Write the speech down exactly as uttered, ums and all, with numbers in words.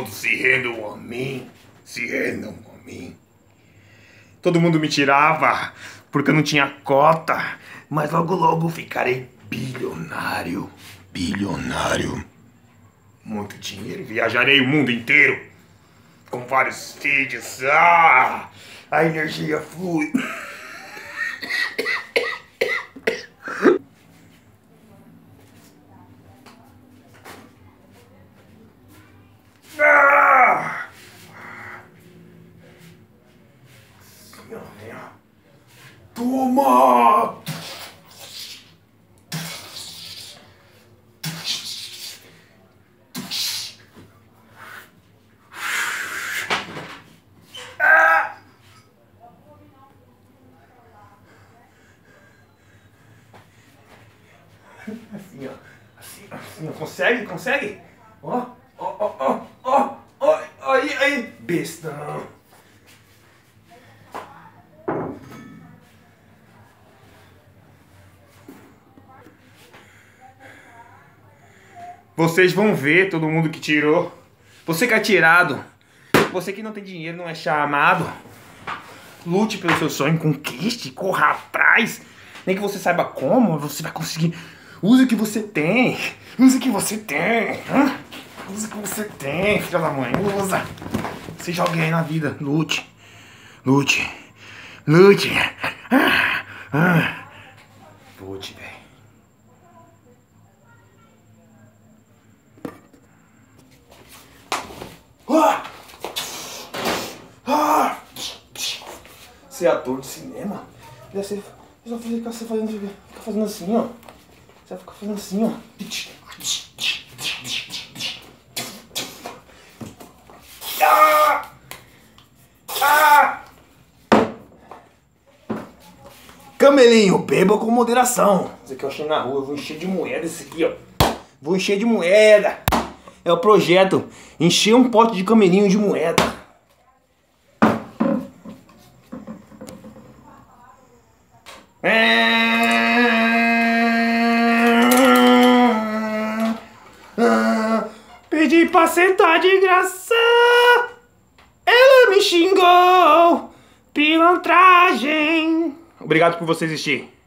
todos se rendam a mim. Se rendam a mim. Todo mundo me tirava porque eu não tinha cota. Mas logo logo ficarei bilionário. Bilionário. Muito dinheiro. Viajarei o mundo inteiro. Com vários vídeos. Ah, a energia flui. Ah! Assim, ó, vem, ó. Toma! Ah! Assim, ó. Assim, assim, ó. Consegue? Consegue? Ó, ó, ó, ó, ó, ó, aí, aí, bestão. Vocês vão ver todo mundo que tirou. Você que é tirado. Você que não tem dinheiro, não é chamado. Lute pelo seu sonho, conquiste, corra atrás. Nem que você saiba como, você vai conseguir. Use o que você tem. Use o que você tem. Hã? Use o que você tem, filha da mãe. Usa. Se jogue aí na vida. Lute. Lute. Lute. Ah, ah. Lute, velho. Ah! Ah! Ser ator de cinema? Você vai ficar fazendo, fica fazendo assim, ó. Você vai ficar fazendo assim, ó. Ah! Ah! Camelinho, beba com moderação. Isso aqui eu achei na rua, eu vou encher de moeda esse aqui, ó. Vou encher de moeda. É o projeto, encher um pote de camelinho de moeda. Pedi pra sentar de graça, ela me xingou, pilantragem. Obrigado por você existir.